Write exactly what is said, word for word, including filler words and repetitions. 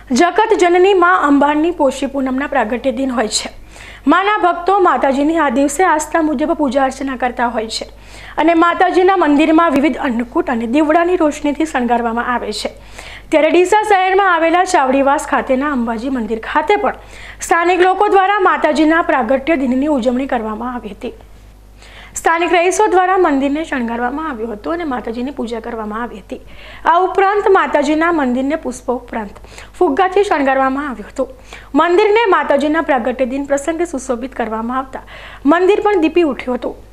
जगत जननी माँ अंबानी पोषी पूनमना प्रागट्य दिन होय छे। माना भक्तो माताजीनी आ दिवसे आस्था मुजब पूजा अर्चना करता होय छे अने माताजीना मंदिरमां विविध अन्नकूट अने दीवડાની रोशनीथी शणगारवामां आवे छे। त्यारे डीसा शहेरमां आवेला चावड़ीवास खातेना अंबाजी मंदिर खाते पण स्थानिक लोको द्वारा माताजीना प्रागट्य दिननी उजवणी करवामां आवी हती। स्थानिक रहीशो द्वारा मंदिर ने शणगारवामां आव्युं हतुं अने माताजीनी पूजा करवामां आवी हती। आ उपरांत माताजीना मंदिरने पुष्प उपरांत फुग्गाथी शणगारवामां आव्युं हतुं। मंदिरने माताजीना प्रागट्य दिन प्रसंगे सुशोभित करवामां आवता मंदिर पण दीपी उठ्युं हतुं।